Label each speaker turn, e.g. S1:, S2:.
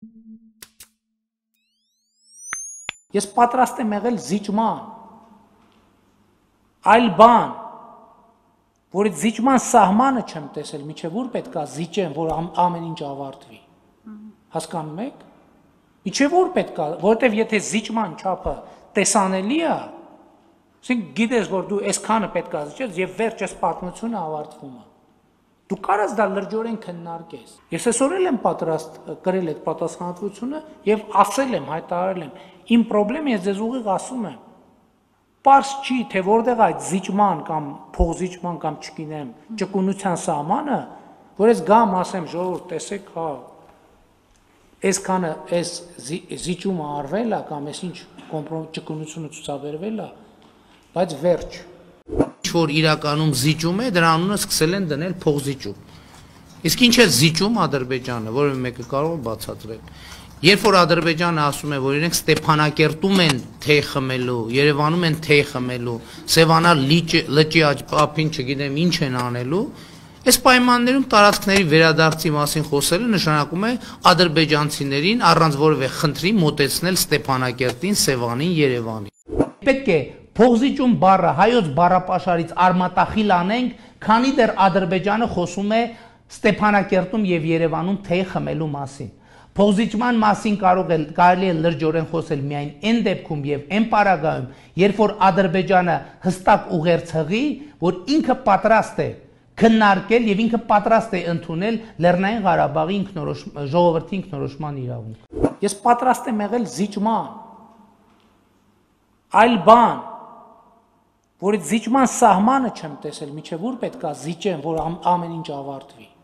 S1: Ես պատրաստ եմ եղել զիջման, այլ բան, որ այդ զիջման սահմանը չեմ տեսել, միջև որ պետք է զիջեմ, որ ամեն ինչ ավարտվի, հասկանում եք, միջև որ պետք է, որովհետև եթե զիջման չափը տեսանելի է, գիտես, որ դու այսքանը պետք է զիջես և վերջ այս պատմությունը ավարտվում է, դու կարաս դա լրջորեն քննարկես, ես այսօր էլ եմ պատրաստ կրել այդ պատասխանատվությունը և ասել եմ, հայտարարել եմ, իմ պրոբլեմը ես ձեզ ուղիղ ասում եմ, պարզ չի, թե որտեղ այդ զիջման կամ փոխզիջման կամ չգիտեմ ճկունության սահմանը, որ ես գամ ասեմ ժողովուրդ, տեսեք, հա, այսքանը այս զիջումը արվել է կամ այս ինչ ճկունությունը ցուցաբերվել է, բայց վերջ։ Ինչ-որ իրականում զիջում է, դրա անունը սկսել են դնել փոխզիջում։ Իսկ ինչ է զիջում Ադրբեջանը, որևէ մեկը կարող է բացատրել։ Երբ որ Ադրբեջանը ասում է, որ իրենք Ստեփանակերտում են թեյ խմելու, Երևանում են թեյ խմելու, Սևանա լճի ափին չգիտեմ ինչ են անելու, այս պայմաններում տարածքների վերադարձի մասին խոսելը նշանակում է ադրբեջանցիներին առանց որևէ խնդրի մոտեցնել Ստեփանակերտին, Սևանին, Երևանին։ Պետք է փոխզիջում բառը հայոց բառապաշարից արմատախիլ անենք, քանի դեռ Ադրբեջանը խոսում է Ստեփանակերտում եւ Երևանում թեյ խմելու մասին։ Փոխզիջման մասին կարելի է լրջորեն խոսել միայն այն դեպքում եւ այն պարագայում, երբ որ Ադրբեջանը հստակ ուղերձ հղի, որ ինքը պատրաստ է քննարկել եւ ինքը պատրաստ է ընդունել Լեռնային Ղարաբաղի ժողովրդի ինքնորոշման իրավունք։ Ես պատրաստ եմ եղել զիջման, այլ բան, որ այդ զիջման սահմանը չեմ տեսել, միջև որ պետք է զիջեմ, որ ամեն ինչ ավարտվի։